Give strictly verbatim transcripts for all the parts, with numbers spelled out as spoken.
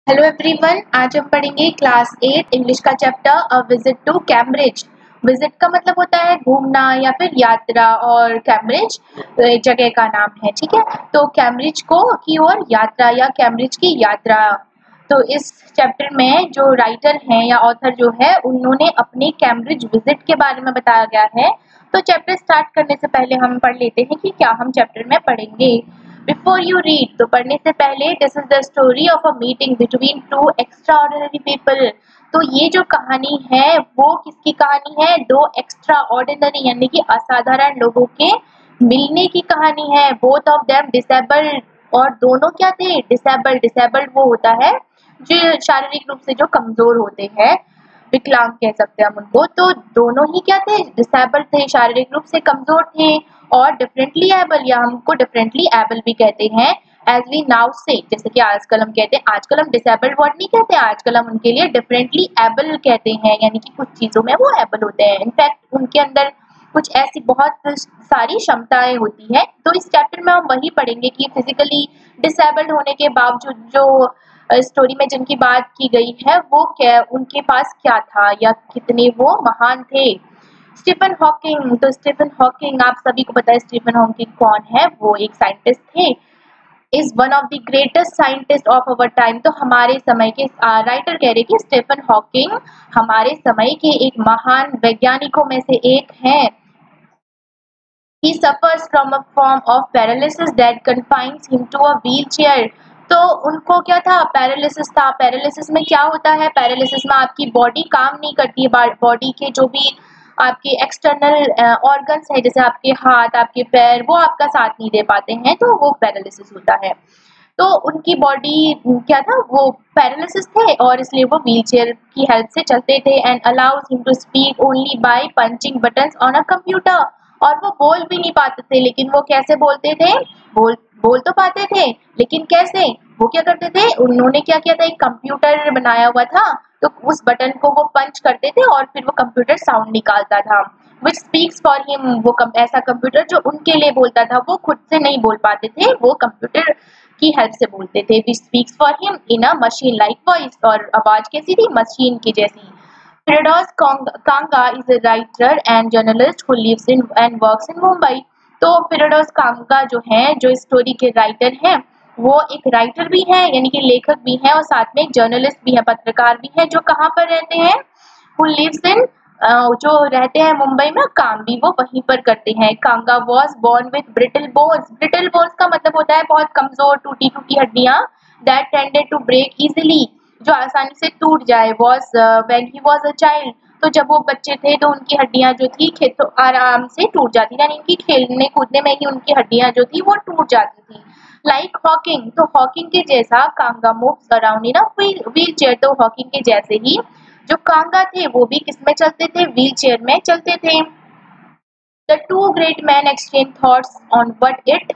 Hello everyone, आज हम पढ़ेंगे क्लास एट इंग्लिश का chapter a visit to Cambridge. Visit का मतलब होता है घूमना या फिर यात्रा, और कैम्ब्रिज जगह का नाम है। ठीक है, तो कैम्ब्रिज को की ओर यात्रा या कैम्ब्रिज की यात्रा। तो इस चैप्टर में जो राइटर हैं या ऑथर जो है, उन्होंने अपने कैम्ब्रिज विजिट के बारे में बताया गया है। तो चैप्टर स्टार्ट करने से पहले हम पढ़ लेते हैं कि क्या हम चैप्टर में पढ़ेंगे। बिफोर यू रीड, तो पढ़ने से पहले, this is the story of a meeting between two extraordinary people. तो ये जो कहानी है वो किसकी कहानी है? दो एक्स्ट्रा ऑर्डिनरी यानी कि असाधारण लोगों के मिलने की कहानी है। बोथ ऑफ देम डिसेबल्ड, और दोनों क्या थे? डिसेबल्ड। डिसेबल्ड वो होता है जो शारीरिक रूप से जो कमजोर होते हैं, विकलांग कह सकते हैं हम उनको। तो दोनों ही क्या थे? डिसेबल्ड थे, शारीरिक रूप से कमजोर थे। और डिफरेंटली एबल, या हमको डिफरेंटली एबल भी कहते हैं, एज वी नाउ से, जैसे कि आजकल हम कहते हैं। आजकल हम डिसेबल्ड वर्ड नहीं कहते, आजकल हम उनके लिए डिफरेंटली एबल कहते हैं, यानी कि कुछ चीजों में वो एबल होते हैं। इनफैक्ट उनके अंदर कुछ ऐसी बहुत सारी क्षमताएं होती है। तो इस चैप्टर में हम वही पढ़ेंगे कि फिजिकली डिसेबल्ड होने के बावजूद जो स्टोरी में जिनकी बात की गई है वो क्या, उनके पास क्या था या कितने वो महान थे। स्टीफन हॉकिंग, तो स्टीफन हॉकिंग आप सभी को पता है स्टीफन हॉकिंग कौन है। वो एक साइंटिस्ट थे, is one of the greatest scientist of our time. तो हमारे समय के राइटर कह रहे कि स्टीफन हॉकिंग हमारे समय के एक महान वैज्ञानिकों में से एक हैं। He suffers from a form of paralysis that confines him to a wheelchair. तो उनको क्या था? पैरालिसिस था। पैरालिसिस में क्या होता है? पैरालिसिस में आपकी बॉडी काम नहीं करती है, बॉडी के जो भी आपके एक्सटर्नल ऑर्गन्स है, जैसे आपके हाथ, आपके पैर, वो आपका साथ नहीं दे पाते हैं, तो वो पैरालिसिस होता है। तो उनकी बॉडी क्या था? वो पैरालिसिस थे, और इसलिए वो व्हीलचेयर की हेल्प से चलते थे। And allows him to speak only by punching buttons on a computer. और वो बोल भी नहीं पाते थे, लेकिन वो कैसे बोलते थे? बोल बोल तो पाते थे, लेकिन कैसे? वो क्या करते थे? उन्होंने क्या किया था? एक कंप्यूटर बनाया हुआ था, तो उस बटन को वो पंच करते थे और फिर वो कंप्यूटर साउंड निकालता था, विच स्पीक्स फॉर हिम। वो कम, ऐसा कंप्यूटर जो उनके लिए बोलता था। वो खुद से नहीं बोल पाते थे, वो कंप्यूटर की हेल्प से बोलते थे। Which speaks for him in a machine like voice, और आवाज कैसी थी? मशीन की जैसी। Firdaus Kanga is a writer and journalist who lives in and works in Mumbai. तो फिरडोस कांगा जो है, जो स्टोरी के राइटर हैं, वो एक राइटर भी है यानी कि लेखक भी है, और साथ में एक जर्नलिस्ट भी है, पत्रकार भी है, जो कहाँ पर रहते हैं? Who lives in, जो रहते हैं मुंबई में, काम भी वो वहीं पर करते हैं। कांगा was born with brittle bones. Brittle bones का मतलब होता है बहुत कमजोर, टूटी टूटी हड्डियां, that tended to break easily, जो आसानी से टूट जाए। was uh, when he was a child, तो जब वो बच्चे थे तो उनकी हड्डियां जो थी खेत तो आराम से टूट जाती थी, यानी इनकी खेलने कूदने में ही उनकी हड्डियां जो थी वो टूट जाती थी। लाइक हॉकिंग, तो हॉकिंग के जैसा Kanga moves around in a wheel chair. तो हॉकिंग के जैसे ही जो कांगा थे वो भी किस में चलते थे? व्हील चेयर में चलते थे। The two great man exchange thoughts on what it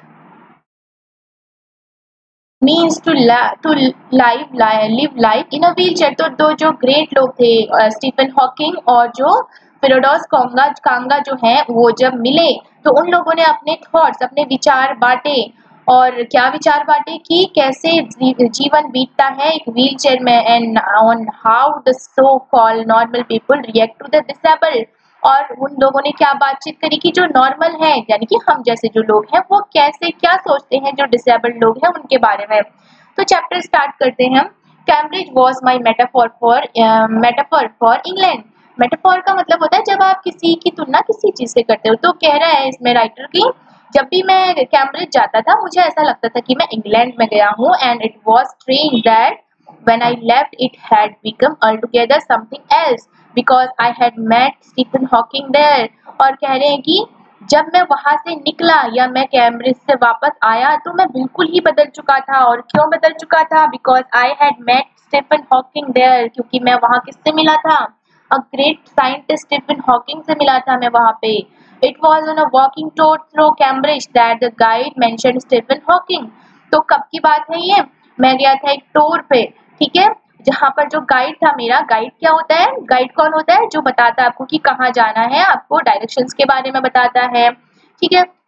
means to to live live life in a wheelchair. तो दो जो ग्रेट लोग थे, स्टीफन हॉकिंग और जो फिरोडोस कांगा कांगा जो है, वो जब मिले तो उन लोगों ने अपने थॉट्स, अपने विचार बांटे। और क्या विचार बांटे? कि कैसे जीवन बीतता है एक व्हीलचेयर में, and on how the so called normal people react to the disabled. और उन लोगों ने क्या बातचीत करी कि जो नॉर्मल है यानी कि हम जैसे जो लोग हैं, वो कैसे क्या सोचते हैं जो डिसेबल्ड लोग हैं उनके बारे में। तो चैप्टर स्टार्ट करते हैं हम। Cambridge was my metaphor for metaphor for England. Metaphor का मतलब होता है जब आप किसी की तुलना किसी चीज से करते हो। तो कह रहा है इसमें राइटर की, जब भी मैं कैम्ब्रिज जाता था मुझे ऐसा लगता था कि मैं इंग्लैंड में गया हूँ, and it was strange that when I left it had become altogether something else because I had met Stephen Hawking there। और कह रहे हैं कि जब मैं वहां से निकला या मैं कैम्ब्रिज से वापस आया तो मैं बिल्कुल ही बदल चुका था। और क्यों बदल चुका था? because I had met Stephen Hawking there, क्योंकि मैं वहां किससे मिला था? a great scientist Stephen Hawking से मिला था मैं वहां पे। It was on a walking tour through Cambridge that the guide mentioned Stephen Hawking। तो कब की बात है ये? मैं गया था एक टूर पे, ठीक है, जहाँ पर जो गाइड था मेरा, गाइड क्या होता है? गाइड कौन होता है? जो बताता है आपको कि कहाँ जाना है, आपको डायरेक्शंस के बारे में बताता है, ठीक है।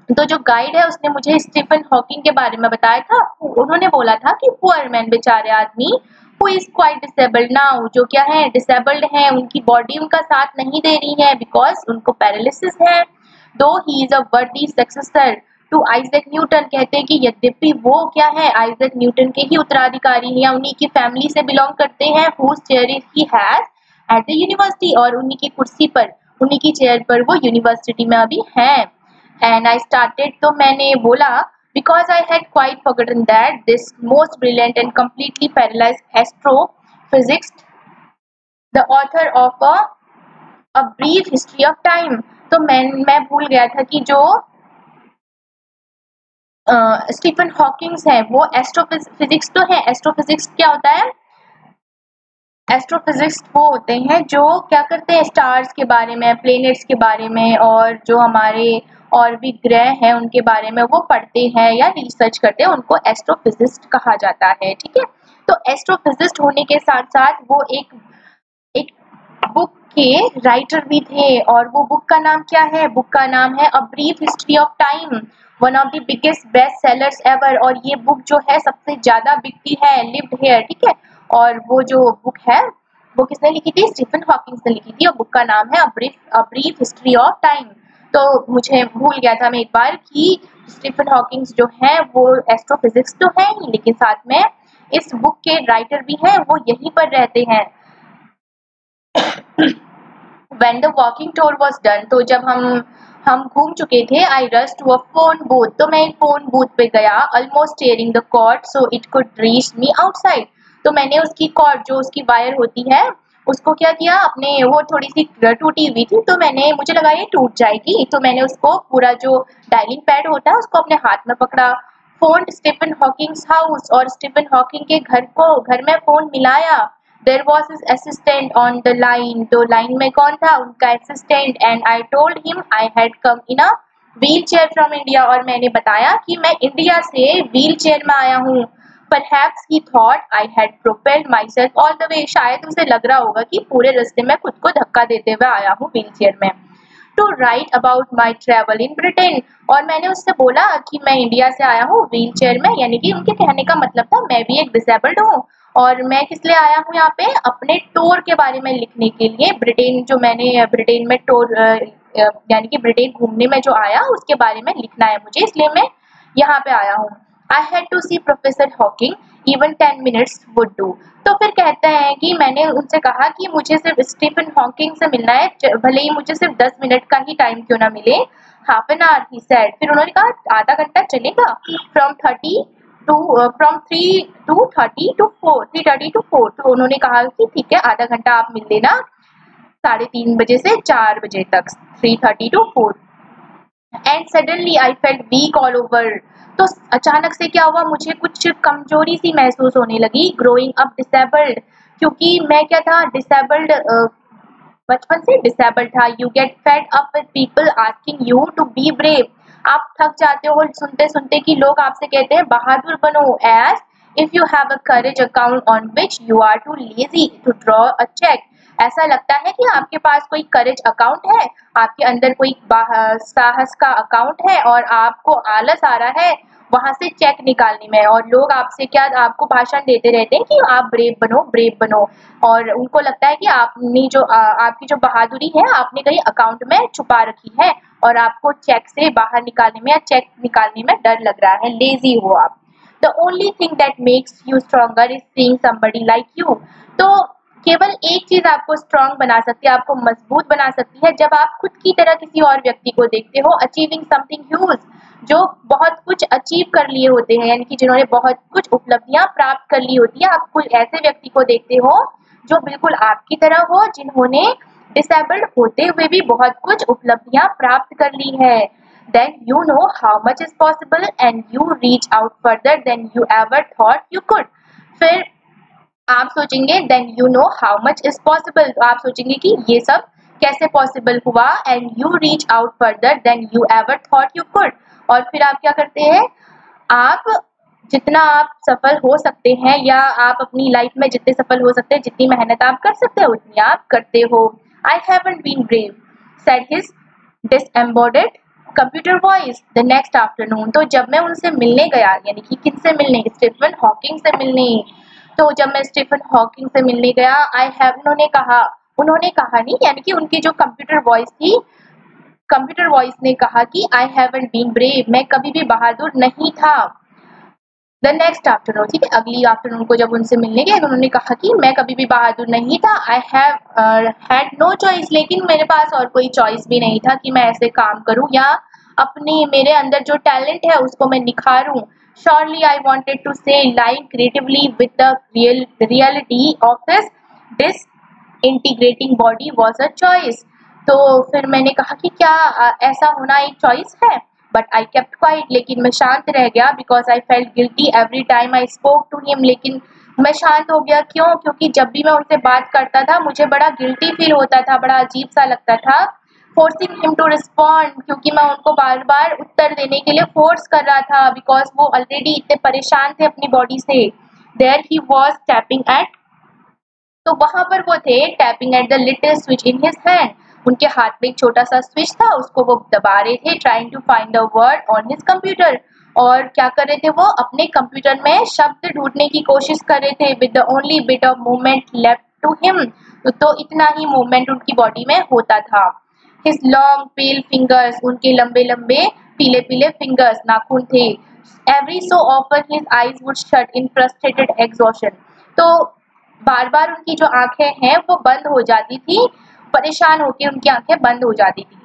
तो जो गाइड है उसने मुझे स्टीफन हॉकिंग के बारे में बताया था। उन्होंने बोला था कि पुअर मैन, बेचारे आदमी, who is quite disabled now, जो क्या है डिसेबल्ड है, उनकी बॉडी उनका साथ नहीं दे रही है बिकॉज उनको पैरालिसिस है। दो ही इज अ वर्दी सक्सेसर टू आइजैक न्यूटन, कहते हैं कि यद्यपि वो क्या है आइजैक न्यूटन के ही उत्तराधिकारी या उन्हीं की फैमिली से बिलोंग करते हैं, whose chair he has at the university, और उन्हीं की कुर्सी पर, उन्हीं की चेयर पर वो यूनिवर्सिटी में अभी हैं। And I started, तो मैंने बोला, because I had quite forgotten that this most brilliant and completely paralyzed astrophysicist, the author of a, a brief history of time, तो मैं मैं भूल गया था कि जो स्टीफन हॉकिंग्स है वो एस्ट्रोफिजिक्स तो है। एस्ट्रोफिजिक्स क्या होता है? एस्ट्रोफिजिक्स वो होते हैं जो क्या करते हैं स्टार्स के बारे में, प्लेनेट्स के बारे में, और जो हमारे और भी ग्रह हैं उनके बारे में वो पढ़ते हैं या रिसर्च करते हैं, उनको एस्ट्रोफिजिस्ट कहा जाता है। ठीक है, तो एस्ट्रोफिजिस्ट होने के साथ साथ वो एक एक बुक के राइटर भी थे, और वो बुक का नाम क्या है? बुक का नाम है a brief history of time, one of the biggest best sellers ever. और ये बुक जो है सबसे ज्यादा बिकती है, लिव्ड हियर। ठीक है, और वो जो बुक है वो किसने लिखी थी? स्टीफन हॉकिंग ने लिखी थी, और बुक का नाम है a brief a brief history of time. तो मुझे भूल गया था मैं एक बार कि स्टीफन हॉकिंग जो है वो एस्ट्रोफिजिक्स तो है ही, लेकिन साथ में इस बुक के राइटर भी हैं, वो यहीं पर रहते हैं। When the walking tour was done, तो जब हम हम घूम चुके थे, I rushed to a phone booth, तो मैं एक फोन बूथ पे गया, almost tearing the cord so it could reach me outside, तो मैंने उसकी कॉर्ड, जो उसकी वायर होती है, उसको क्या किया, अपने वो थोड़ी सी टूटी हुई थी, तो मैंने मुझे लगा ये टूट जाएगी, तो मैंने उसको पूरा जो डायलिंग पैड होता है उसको अपने हाथ में पकड़ा, फोन स्टीफन हॉकिंग्स हाउस, और स्टीफन हॉकिंग के घर को घर में फोन मिलाया। There was his assistant on the line, तो लाइन में कौन था? उनका assistant. And I told him I had come in a wheelchair from India, और मैंने बताया कि मैं इंडिया से व्हील चेयर में आया हूँ। Perhaps he thought I had propelled myself all the way, शायद उसे लग रहा होगा कि पूरे रास्ते में खुद को धक्का देते हुए आया हूँ व्हील चेयर में। To write about my travel in Britain, और मैंने उससे बोला कि मैं इंडिया से आया हूँ व्हील चेयर में, यानी कि उनके कहने का मतलब था मैं भी एक डिसेबल्ड हूँ, और मैं किस लिए आया हूँ यहाँ पे? अपने टूर के बारे में लिखने के लिए। ब्रिटेन, जो मैंने ब्रिटेन में टूर यानी कि ब्रिटेन घूमने में जो आया उसके बारे में लिखना है मुझे, इसलिए मैं यहाँ पे आया हूँ। I had to see professor Hawking, even ten minutes would do. तो फिर कहते हैं कि मैंने उनसे कहा कि मुझे सिर्फ स्टीफन हॉकिंग से मिलना है, भले ही मुझे सिर्फ दस मिनट का ही टाइम क्यों ना मिले। Half an hour he said, फिर उन्होंने कहा आधा घंटा चलेगा। From thirty to from three to thirty to four three thirty to four तो उन्होंने कहा कि ठीक है आधा घंटा आप मिल लेना, साढ़े तीन बजे से चार बजे तक, three thirty to four. And suddenly I felt weak all over, तो अचानक से क्या हुआ, मुझे कुछ कमजोरी सी महसूस होने लगी। ग्रोइंग अप डिसेबल्ड, क्योंकि मैं क्या था, डिसेबल्ड, बचपन से डिसेबल्ड था। You get fed up with people asking you to be brave, आप थक जाते हो सुनते सुनते कि लोग आपसे कहते हैं बहादुर बनो। As if you have a courage account on which you are too lazy to draw a cheque, ऐसा लगता है कि आपके पास कोई करेज अकाउंट है, आपके अंदर कोई साहस का अकाउंट है, और आपको आलस आ रहा है वहां से चेक निकालने में, और लोग आपसे क्या आपको भाषण देते रहते हैं कि आप ब्रेव बनो ब्रेव बनो, और उनको लगता है कि आपने जो आ, आपकी जो बहादुरी है आपने कहीं अकाउंट में छुपा रखी है, और आपको चेक से बाहर निकालने में या चेक निकालने में डर लग रहा है, लेजी हो आप। The only thing that makes you stronger is seeing somebody like you, तो केवल एक चीज आपको स्ट्रांग बना सकती है, आपको मजबूत बना सकती है, जब आप खुद की तरह किसी और व्यक्ति को देखते हो, अचीविंग समथिंग ह्यूज, जो बहुत कुछ अचीव कर लिए होते हैं, यानी कि जिन्होंने बहुत कुछ उपलब्धियां प्राप्त कर ली होती है। आप कुछ ऐसे व्यक्ति को देखते हो जो बिल्कुल आपकी तरह हो, जिन्होंने डिसेबल्ड होते हुए भी बहुत कुछ उपलब्धियां प्राप्त कर ली है। Then you know how much is possible and you reach out further than you ever thought you could. फिर आप सोचेंगे then you know how much is possible, तो आप सोचेंगे कि ये सब कैसे पॉसिबल हुआ। And you reach out further than you ever thought you could, और फिर आप क्या करते हैं, आप जितना आप सफल हो सकते हैं, या आप अपनी लाइफ में जितने सफल हो सकते हैं, जितनी मेहनत आप कर सकते हो उतनी आप करते हो। I haven't been brave said his disembodied computer voice the next afternoon. तो जब मैं उनसे मिलने गया, यानी कि किससे मिलने, स्टीफन हॉकिंग से मिलने, तो जब मैं स्टीफन हॉकिंग से मिलने गया, आई हैव उन्होंने कहा उन्होंने कहा नहीं यानी कि उनकी जो कंप्यूटर वॉइस थी, कंप्यूटर वॉइस ने कहा कि आई हैवंट बीन ब्रेव, मैं कभी भी बहादुर नहीं था। द नेक्स्ट आफ्टरनून, ठीक है, अगली आफ्टरनून को जब उनसे मिलने गए तो उन्होंने कहा कि मैं कभी भी बहादुर नहीं था। I have had no choice, लेकिन मेरे पास और कोई चॉइस भी नहीं था कि मैं ऐसे काम करूं या अपनी मेरे अंदर जो टैलेंट है उसको मैं निखारूं। Surely I wanted to say live creatively with the real reality of this this integrating body was a choice. तो फिर मैंने कहा कि क्या आ, ऐसा होना एक चॉइस है, बट आई केप्ट क्वाइट, लेकिन मैं शांत रह गया, because I felt guilty every time I spoke to him. लेकिन मैं शांत हो गया क्यों, क्योंकि जब भी मैं उनसे बात करता था मुझे बड़ा गिल्टी फील होता था, बड़ा अजीब सा लगता था। फोर्सिंग हिम टू रिस्पॉन्ड, क्योंकि मैं उनको बार बार उत्तर देने के लिए फोर्स कर रहा था, बिकॉज वो ऑलरेडी इतने परेशान थे अपनी बॉडी से। There he was tapping at, तो वहां पर वो थे tapping at the little switch in his hand, उनके हाथ में एक छोटा सा स्विच था, उसको वो दबा रहे थे, trying to find the word on his computer. और क्या कर रहे थे वो, अपने कंप्यूटर में शब्द ढूंढने की कोशिश कर रहे थे, with the only bit of movement left to him, तो इतना ही मूवमेंट उनकी बॉडी में होता था। हिज लॉन्ग पेल फिंगर्स, उनके लंबे लंबे पीले पीले फिंगर्स, नाखून थे। Every so often his eyes would shut in frustrated exhaustion, तो बार बार उनकी जो आंखें हैं वो बंद हो जाती थी, परेशान होकर उनकी आंखें बंद हो जाती थी।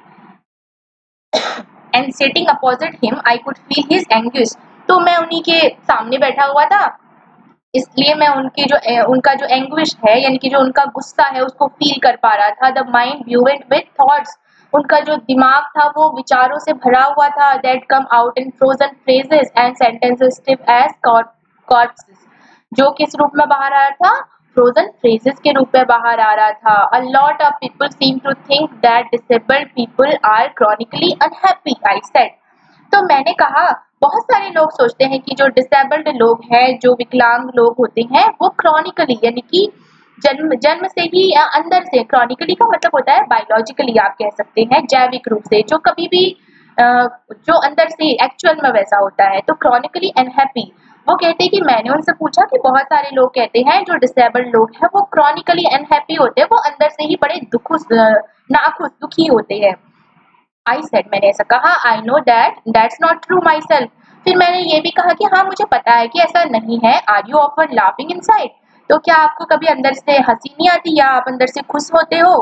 And sitting opposite him I could feel his anguish, तो मैं उन्हीं के सामने बैठा हुआ था, इसलिए मैं उनकी जो उनका जो एंग्विश है यानी कि जो उनका गुस्सा है उसको फील कर पा रहा था। The mind buoyant with thoughts, उनका जो दिमाग था वो विचारों से भरा हुआ था। That come out in frozen phrases and sentences stiff as corpses, जो किस रूप में बाहर आ रहा था, फ्रोजन फ्रेजेस के रूप में बाहर आ रहा था। A lot of people seem to think that disabled people are chronically unhappy, I said. तो मैंने कहा बहुत सारे लोग सोचते हैं कि जो डिसेबल्ड लोग हैं, जो विकलांग लोग होते हैं, वो क्रॉनिकली यानी कि जन्म जन्म से ही या अंदर से, क्रॉनिकली का मतलब होता है बायोलॉजिकली आप कह सकते हैं, जैविक रूप से, जो कभी भी जो अंदर से एक्चुअल में वैसा होता है, तो क्रॉनिकली अनहैप्पी। वो कहते हैं कि मैंने उनसे पूछा कि बहुत सारे लोग कहते हैं जो डिसेबल्ड लोग हैं वो क्रॉनिकली अनहैप्पी होते हैं, वो अंदर से ही बड़े दुख नाखुश दुखी होते हैं। आई सेड, मैंने ऐसा कहा, I know that that's not true myself. फिर मैंने ये भी कहा कि हाँ मुझे पता है कि ऐसा नहीं है। Are you often laughing inside, तो क्या आपको कभी अंदर से हंसी नहीं आती या आप अंदर से खुश होते हो।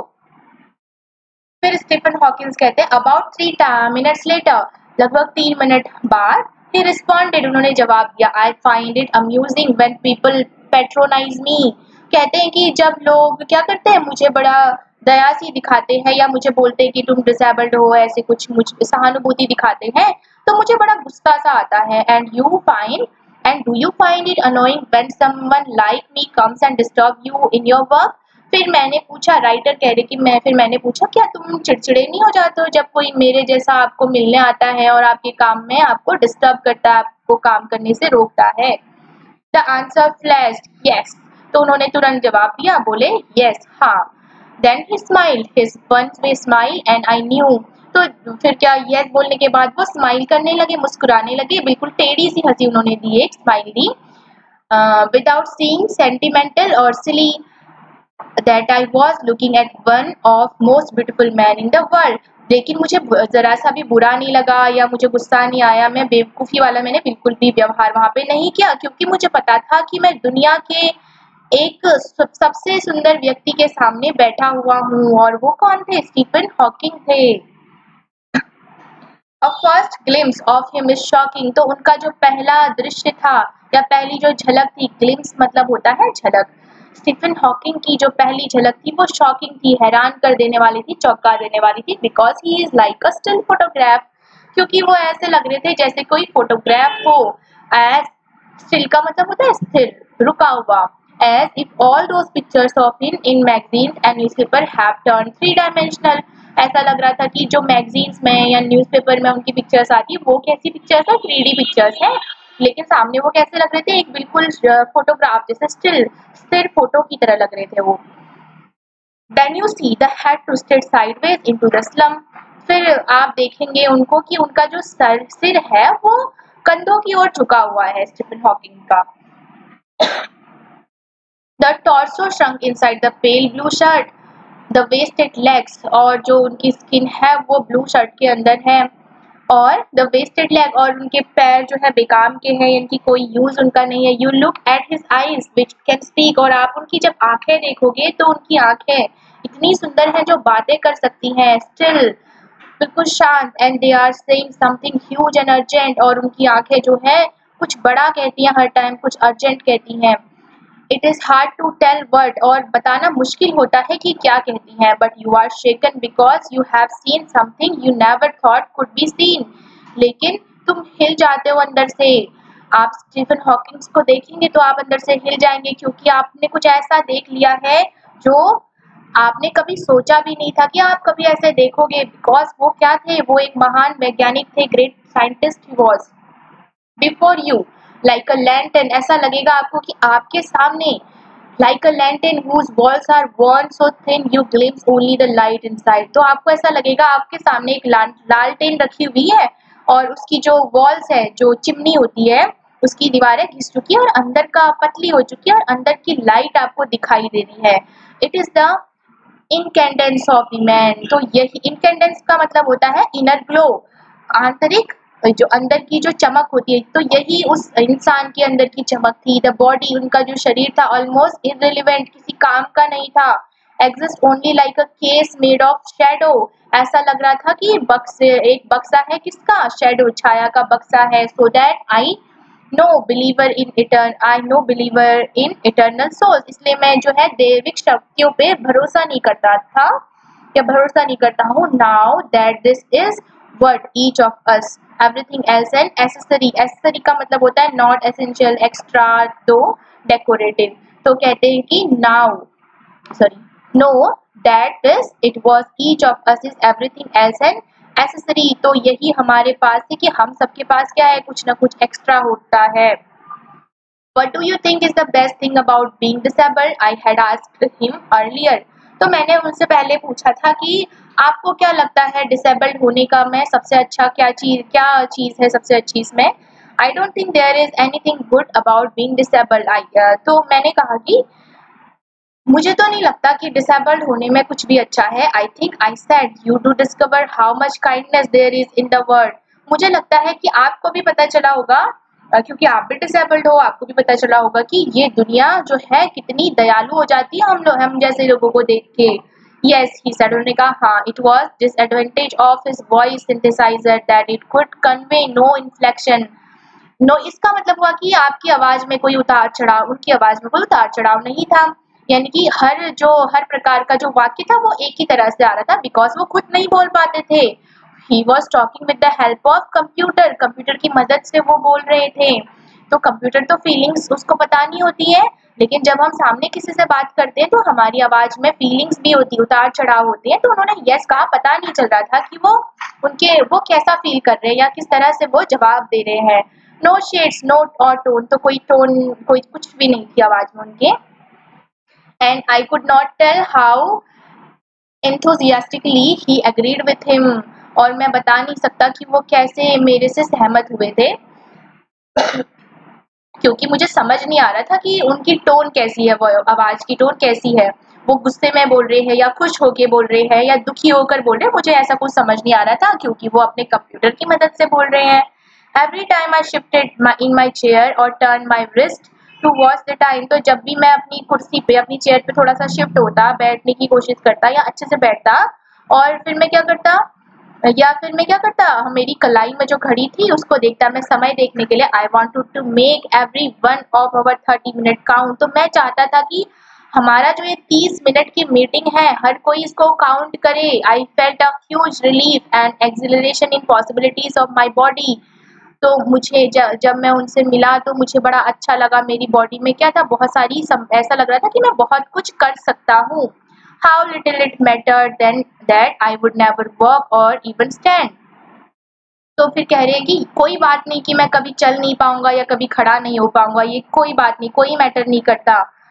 फिर स्टीफन हॉकिंस कहते हैं अबाउट थ्री मिनट्स लेटर, लगभग तीन मिनट बाद, he responded, उन्होंने जवाब दिया, I find it amusing when people patronize me, कहते हैं कि जब लोग क्या करते हैं, मुझे बड़ा दया सी दिखाते हैं या मुझे बोलते हैं कि तुम डिसेबल्ड हो, ऐसे कुछ मुझ सहानुभूति दिखाते हैं, तो मुझे बड़ा गुस्सा सा आता है। And you find and do you find it annoying when someone like me comes and disturb you in your work. फिर मैंने पूछा, राइटर कह रहे कि मैं फिर मैंने पूछा क्या तुम चिड़चिड़े नहीं हो जाते हो जब कोई मेरे जैसा आपको मिलने आता है और आपके काम में आपको डिस्टर्ब करता है, आपको काम करने से रोकता है। द आंसर फ्लैश्ड यस, तो उन्होंने तुरंत जवाब दिया, बोले यस हाँ। Then he smiled his one way smile and I knew, तो फिर क्या यस बोलने के बाद वो स्माइल करने लगे, मुस्कुराने लगे, बिल्कुल टेढ़ी सी हंसी उन्होंने दी, एक स्माइल दी, विदाउट सीइंग सेंटिमेंटल और silly that I was looking at one of most beautiful men in the world। लेकिन मुझे जरा सा भी बुरा नहीं लगा या मुझे गुस्सा नहीं आया, मैं बेवकूफ़ी वाला मैंने बिल्कुल भी व्यवहार वहाँ पे नहीं किया, क्योंकि मुझे पता था कि मैं दुनिया के एक सबसे सुंदर व्यक्ति के सामने बैठा हुआ हूँ, और वो कौन थे, स्टीफन हॉकिंग थे। A first glimpse of him is shocking, तो उनका जो पहला दृश्य था या पहली जो झलक थी, ग्लिम्स मतलब होता है झलक, स्टीफन हॉकिंग की जो पहली झलक थी वो शॉकिंग थी, हैरान कर देने वाली थी, चौंका देने वाली थी, because he is like a still photograph, क्योंकि वो ऐसे लग रहे थे जैसे कोई फोटोग्राफ हो। एज स्टिल का मतलब होता है स्थिर, रुका हुआ, as if all those pictures of him in magazines and newspaper have turn three dimensional, ऐसा लग रहा था कि जो मैगजीन्स में या न्यूज़पेपर में उनकी पिक्चर्स आती है वो कैसी पिक्चर्स है, थ्री डी पिक्चर्स है, लेकिन सामने वो कैसे लग रहे थे, एक बिल्कुल फोटोग्राफ जैसे स्टिल स्थिर फोटो की तरह लग रहे थे वो। Then you see the head twisted sideways into the slum, फिर आप देखेंगे उनको कि उनका जो सर सिर है वो कंधों की ओर झुका हुआ है स्टीफन हॉकिंग का। The torso shrunk inside the pale blue shirt. The wasted legs, और जो उनकी स्किन है वो ब्लू शर्ट के अंदर है, और द वेस्टेड लेग, और उनके पैर जो है बेकाम के हैं, इनकी कोई यूज उनका नहीं है। You look at his eyes which can speak, और आप उनकी जब आंखें देखोगे तो उनकी आंखें इतनी सुंदर हैं जो बातें कर सकती हैं। स्टिल, बिल्कुल शांत, and they are saying something huge and urgent, और उनकी आंखें जो है कुछ बड़ा कहती हैं हर टाइम, कुछ अर्जेंट कहती हैं। It is hard to tell word, और बताना मुश्किल होता है कि क्या कहती हैं, but you are shaken because you have seen something you never thought could be seen, लेकिन तुम हिल जाते हो अंदर से। आप स्टीफन हॉकिंग को देखेंगे तो आप अंदर से हिल जाएंगे, क्योंकि आपने कुछ ऐसा देख लिया है जो आपने कभी सोचा भी नहीं था कि आप कभी ऐसे देखोगे। बिकॉज वो क्या थे, वो एक महान वैज्ञानिक थे, great scientist he was before you, like a lantern. ऐसा लगेगा आपको कि आपके सामने, like a lantern whose walls are worn so thin you glimpse only the light inside। तो आपको ऐसा लगेगा आपके सामने एक लालटेन रखी हुई है, और उसकी जो वॉल्स है, जो चिमनी होती है, उसकी दीवारें घिस चुकी है और अंदर का पतली हो चुकी है, और अंदर की लाइट आपको दिखाई दे रही है। It is the incandescence of the man. तो यही इनकैंडेंस का मतलब होता है इनर ग्लो, आंतरिक जो अंदर की जो चमक होती है, तो यही उस इंसान के अंदर की चमक थी। द बॉडी, उनका जो शरीर था, ऑलमोस्ट इररिलेवेंट, किसी काम का नहीं था। Exist only like a case made of shadow, ऐसा लग रहा था कि बक्से एक बक्सा है, किसका, शैडो, छाया का बक्सा है। So that I no believer in etern I no believer in eternal souls, इसलिए मैं जो है दैविक शक्तियों पे भरोसा नहीं करता था या भरोसा नहीं करता हूँ। Now that this is what each of us, everything else an accessory। accessory का मतलब होता है not essential, extra, दो decorative। तो कहते हैं कि now sorry no that this it was each of us is everything else an accessory। तो यही हमारे पास है कि हम सबके पास क्या है, कुछ ना कुछ एक्स्ट्रा होता है। What do you think is the best thing about being disabled? I had asked him earlier। तो मैंने उनसे पहले पूछा था कि आपको क्या लगता है डिसेबल्ड होने का में सबसे अच्छा क्या चीज क्या चीज है सबसे अच्छी इसमें। I don't think there is anything good about being disabled. I तो मैंने कहा कि मुझे तो नहीं लगता कि डिसेबल्ड होने में कुछ भी अच्छा है। I think I said you do discover how much kindness there is in the world. मुझे लगता है कि आपको भी पता चला होगा, क्योंकि आप भी डिसेबल्ड हो, आपको भी पता चला होगा कि ये दुनिया जो है कितनी दयालु हो जाती है हम लोग हम जैसे लोगों को देख के। यस ही सेड, उन्होंने कहा हाँ। It was disadvantage of his voice synthesiser that it could convey no inflection. No इसका मतलब हुआ कि आपकी आवाज में कोई उतार चढ़ाव, उनकी आवाज में कोई उतार चढ़ाव नहीं था, यानी कि हर जो हर प्रकार का जो वाक्य था वो एक ही तरह से आ रहा था, बिकॉज वो खुद नहीं बोल पाते थे। He was talking with the help of computer, computer की मदद से वो बोल रहे थे। तो कंप्यूटर तो फीलिंग्स उसको पता नहीं होती है, लेकिन जब हम सामने किसी से बात करते हैं तो हमारी आवाज में फीलिंग्स भी होती, उतार चढ़ाव होते हैं। तो उन्होंने यस कहा, पता नहीं चल रहा था कि वो उनके वो कैसा फील कर रहे हैं या किस तरह से वो जवाब दे रहे हैं। नो शेड्स, नो और टोन, तो कोई टोन कोई कुछ भी नहीं थी आवाज में उनके। And I could not tell how enthusiastically he agreed with him, और मैं बता नहीं सकता कि वो कैसे मेरे से सहमत हुए थे क्योंकि मुझे समझ नहीं आ रहा था कि उनकी टोन कैसी है, वो आवाज की टोन कैसी है, वो गुस्से में बोल रहे हैं या खुश होके बोल रहे हैं या दुखी होकर बोल रहे हैं, मुझे ऐसा कुछ समझ नहीं आ रहा था क्योंकि वो अपने कंप्यूटर की मदद से बोल रहे हैं। Every time I shifted in my chair और turn my wrist to watch the time, तो जब भी मैं अपनी कुर्सी पे अपनी चेयर पे थोड़ा सा शिफ्ट होता, बैठने की कोशिश करता या अच्छे से बैठता, और फिर मैं क्या करता या फिर मैं क्या करता मेरी कलाई में जो घड़ी थी उसको देखता मैं समय देखने के लिए। I wanted to make every one of our thirty minute count, तो मैं चाहता था कि हमारा जो ये तीस मिनट की मीटिंग है हर कोई इसको काउंट करे। I felt a huge relief and acceleration in possibilities of my body. तो मुझे ज, जब मैं उनसे मिला तो मुझे बड़ा अच्छा लगा, मेरी बॉडी में क्या था, बहुत सारी सम, ऐसा लग रहा था कि मैं बहुत कुछ कर सकता हूँ। How little it mattered then that I would never walk और इवन स्टैंड। तो फिर कह रहे हैं कि कोई बात नहीं कि मैं कभी चल नहीं पाऊंगा या कभी खड़ा नहीं हो पाऊंगा, ये कोई बात नहीं, कोई मैटर नहीं करता।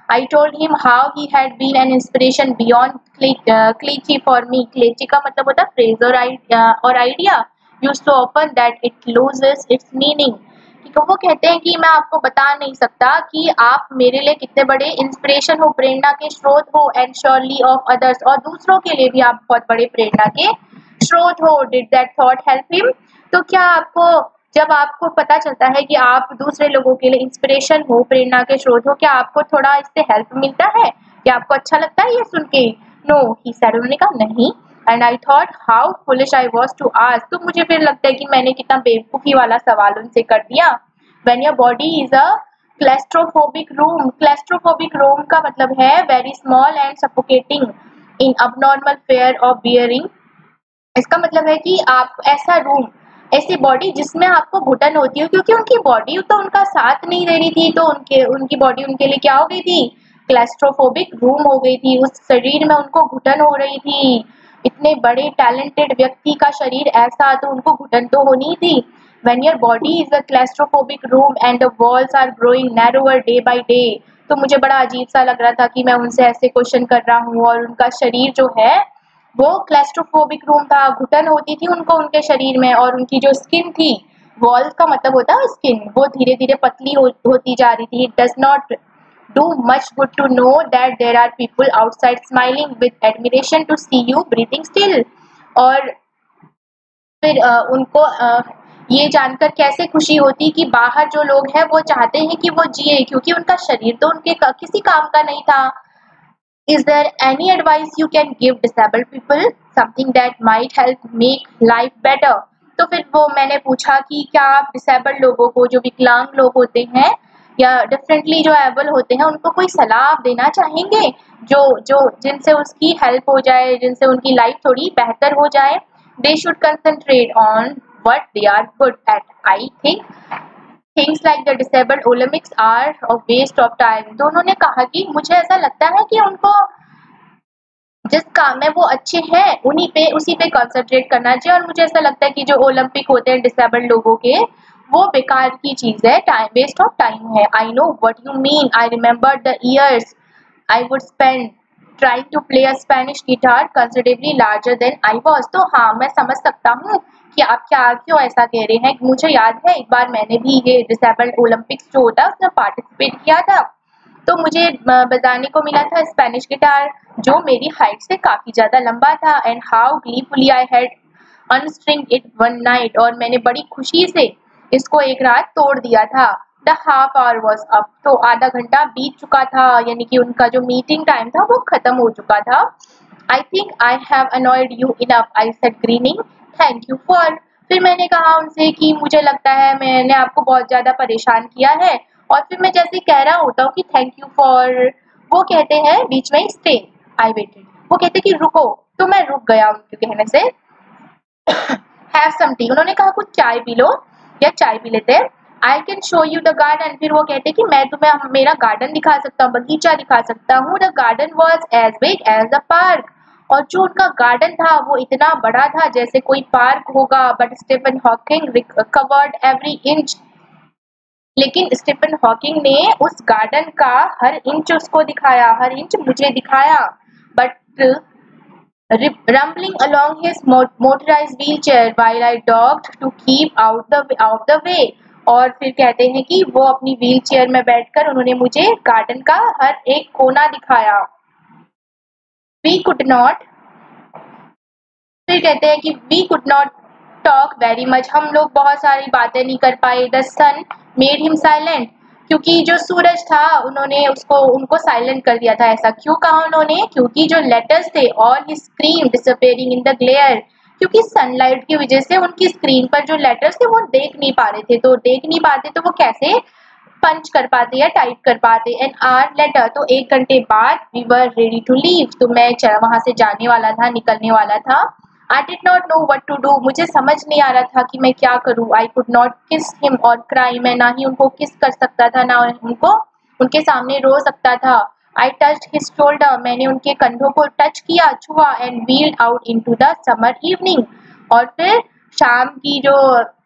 I told him how he had been an inspiration beyond cliché for me. Cliché का मतलब होता है phrase और idea और idea used so often that it loses its meaning. ठीक है, वो कहते हैं कि मैं आपको बता नहीं सकता कि आप मेरे लिए कितने बड़े इंस्पिरेशन हो, प्रेरणा के स्रोत हो, एंड श्योरली ऑफ अदर्स, और दूसरों के लिए भी आप बहुत बड़े प्रेरणा के स्रोत हो. Did that thought help him? तो क्या आपको, जब आपको पता चलता है कि आप दूसरे लोगों के लिए इंस्पिरेशन हो, प्रेरणा के स्रोत हो, क्या आपको थोड़ा इससे हेल्प मिलता है? क्या आपको अच्छा लगता है ये सुन के? नो, ही सेड, उन्होंने कहा नहीं. And I thought how foolish I was to ask. तो मुझे फिर लगता है कि मैंने कितना बेवकूफी वाला सवाल उनसे कर दिया. When your body is a claustrophobic room. Claustrophobic room का मतलब है very small and suffocating in abnormal fear of bearing. इसका मतलब है कि आप ऐसा रूम, ऐसी बॉडी जिसमें आपको घुटन होती है, क्योंकि उनकी बॉडी तो उनका साथ नहीं दे रही थी, तो उनके उनकी बॉडी उनके लिए क्या हो गई थी? क्लैस्ट्रोफोबिक रूम हो गई थी. उस शरीर में उनको घुटन हो रही थी. इतने बड़े टैलेंटेड व्यक्ति का शरीर ऐसा, तो उनको घुटन तो होनी थी. When your body is a claustrophobic room and the walls are growing narrower day by day. तो मुझे बड़ा अजीब सा लग रहा था कि मैं उनसे ऐसे क्वेश्चन कर रहा हूँ और उनका शरीर जो है वो क्लैस्ट्रोफोबिक रूम था, घुटन होती थी उनको उनके शरीर में, और उनकी जो स्किन थी, वॉल का मतलब होता है स्किन, वो धीरे धीरे पतली हो, होती जा रही थी. It does not do much good to know that there are people outside smiling with admiration to see you breathing still. और फिर uh, उनको uh, ये जानकर कैसे खुशी होती कि बाहर जो लोग हैं वो चाहते हैं कि वो जिए, क्योंकि उनका शरीर तो उनके किसी काम का नहीं था. Is there any advice you can give disabled people? Something that might help make life better? तो फिर वो मैंने पूछा कि क्या आप डिसेबल्ड लोगों को, जो विकलांग लोग होते हैं या डिफरेंटली जो एबल होते हैं, उनको कोई सलाह आप देना चाहेंगे जो जो जिनसे उसकी हेल्प हो जाए, जिनसे उनकी लाइफ थोड़ी बेहतर हो जाए? They should concentrate on what they are good at. I think Things like the disabled Olympics are a waste of time. तो उन्होंने कहा कि मुझे ऐसा लगता है कि उनको जिस काम में वो अच्छे हैं उन्हीं पे उसी पे कंसंट्रेट करना चाहिए, और मुझे ऐसा लगता है कि जो ओलंपिक होते हैं डिसेबल्ड लोगों के, वो बेकार की चीज़ है, टाइम वेस्ट ऑफ टाइम है. I know what you mean. I remember the years I would spend trying to play a Spanish guitar considerably larger than I was. तो हाँ, मैं समझ सकता हूँ कि आप क्या क्यों ऐसा कह रहे हैं. मुझे याद है एक बार मैंने भी ये डिसेबल्ड ओलंपिक्स जो होता है उसमें पार्टिसिपेट किया था, तो मुझे बजाने को मिला था स्पेनिश गिटार, जो मेरी हाइट से काफ़ी ज़्यादा लंबा था. And how gleefully I had unstrung it one night. और मैंने बड़ी खुशी से इसको एक रात तोड़ दिया था. The half hour was up. तो आधा घंटा बीत चुका था, यानी कि उनका जो मीटिंग टाइम था वो ख़त्म हो चुका था. I think I have annoyed you enough, I said grinning. Thank you for. फिर मैंने कहा उनसे कि मुझे लगता है मैंने आपको बहुत ज़्यादा परेशान किया है. और फिर मैं जैसे कह रहा होता हूँ कि थैंक यू फॉर, वो कहते हैं बीच में स्टे. I waited. वो कहते कि रुको, तो मैं रुक गया उनके कहने से. Have some tea. उन्होंने कहा कुछ चाय पी लो या चाय पी लेते हैं. I can show you the garden. फिर वो कहते कि मैं तुम्हें मेरा गार्डन दिखा सकता हूँ, बगीचा दिखा सकता हूँ. The garden was as big as a park. और जो उनका गार्डन था वो इतना बड़ा था जैसे कोई पार्क होगा. But Stephen Hawking covered every inch. लेकिन स्टीफन हॉकिंग ने उस गार्डन का हर इंच उसको दिखाया, हर इंच मुझे दिखाया. But rumbling along his motorized wheelchair while I dogged to keep out the out the way. और फिर कहते हैं कि वो अपनी व्हील चेयर में बैठकर उन्होंने मुझे गार्डन का हर एक कोना दिखाया. We could not. फिर कहते हैं कि we could not talk very much. हम लोग बहुत सारी बातें नहीं कर पाए. The sun made him silent. क्योंकि जो सूरज था उन्होंने उसको उनको साइलेंट कर दिया था. ऐसा क्यों कहा उन्होंने? क्योंकि जो लेटर्स थे all he screen disappearing in the glare. क्योंकि सनलाइट की वजह से उनकी स्क्रीन पर जो लेटर्स थे वो देख नहीं पा रहे थे. तो देख नहीं पाते तो वो कैसे पंच कर पाते या टाइप कर पाते. An hour later. तो एक घंटे बाद we were ready to leave. तो मैं वहां से जाने वाला था, निकलने वाला था. I did not know what to do. मुझे समझ नहीं आ रहा था कि मैं क्या करूँ. I could not kiss him or cry. मैं ना ही उनको किस कर सकता था, ना उनको उनके सामने रो सकता था. I touched his shoulder. मैंने उनके कंधों को टच किया, छुआ. And wheeled out into the summer evening. और फिर शाम की जो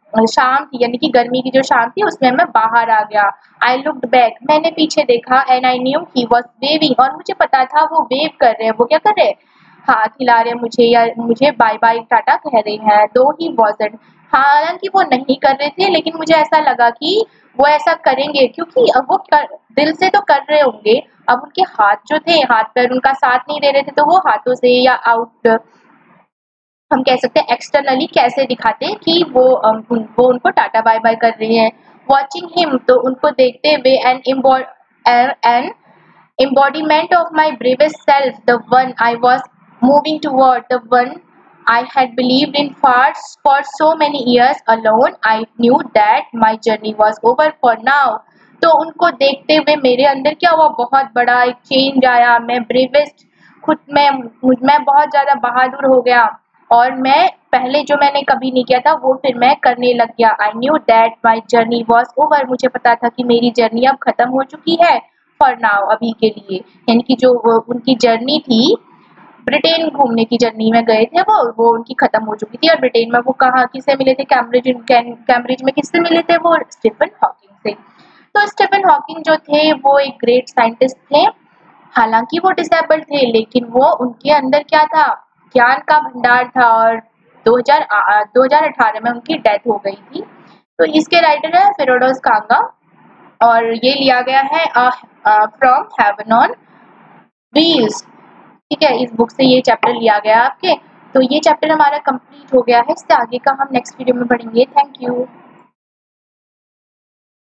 शाम थी, यानी कि गर्मी की जो शाम थी उसमें मैं बाहर आ गया। आई लुक्ड बैक, मैंने पीछे देखा, and I knew he was waving, और मुझे पता था वो वेव कर रहे हैं। वो क्या कर रहे हैं? हाथ हिला रहे हैं मुझे, या मुझे बाय बाय टाटा कह रहे हैं। दो ही वाज़न्ट, हालांकि वो नहीं कर रहे थे, लेकिन मुझे ऐसा लगा कि वो ऐसा करेंगे, क्योंकि अब वो कर, दिल से तो कर रहे होंगे। अब उनके हाथ जो थे, हाथ पैर उनका साथ नहीं दे रहे थे, तो वो हाथों से या आउट, हम कह सकते हैं एक्सटर्नली कैसे दिखाते हैं कि वो अम, उन, वो उनको टाटा बाय बाय कर रहे हैं। वॉचिंग हिम, तो उनको देखते हुए, an an embodiment of my bravest self, the one I was moving toward, the one I had believed in for, for so many years alone. I knew that my journey was over for now. तो उनको देखते हुए मेरे अंदर क्या हुआ, बहुत बड़ा एक चेंज आया। मैं ब्रेवेस्ट, खुद में मैं बहुत ज़्यादा बहादुर हो गया, और मैं पहले जो मैंने कभी नहीं किया था वो फिर मैं करने लग गया। I knew that my journey was over, मुझे पता था कि मेरी जर्नी अब खत्म हो चुकी है। फॉर नाउ, अभी के लिए, यानी कि जो वो उनकी जर्नी थी, ब्रिटेन घूमने की जर्नी में गए थे वो वो उनकी खत्म हो चुकी थी। और ब्रिटेन में वो कहाँ किससे मिले थे? कैम्ब्रिज, कैम्ब्रिज में किससे मिले थे? वो स्टीफन हॉकिंग से। तो स्टीफन हॉकिंग जो थे वो एक ग्रेट साइंटिस्ट थे। हालांकि वो डिसेबल्ड थे, लेकिन वो उनके अंदर क्या था? ज्ञान का भंडार था। और दो हज़ार अठारह में उनकी डेथ हो गई थी। तो इसके राइटर है फेरोडोस कांगा, और ये लिया गया है फ्रॉम हेवन ऑन व्हील्स। ठीक है, इस बुक से ये चैप्टर लिया गया आपके। तो ये चैप्टर हमारा कंप्लीट हो गया है। इससे आगे का हम नेक्स्ट वीडियो में पढ़ेंगे। Thank you.